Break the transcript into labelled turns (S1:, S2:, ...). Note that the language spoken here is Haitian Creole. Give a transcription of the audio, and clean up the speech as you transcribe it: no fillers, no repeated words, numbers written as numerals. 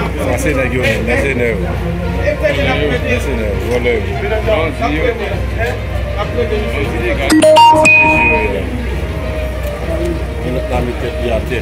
S1: Ça c'est la gueule, laissez-le. Laissez-le, voilà. La méthode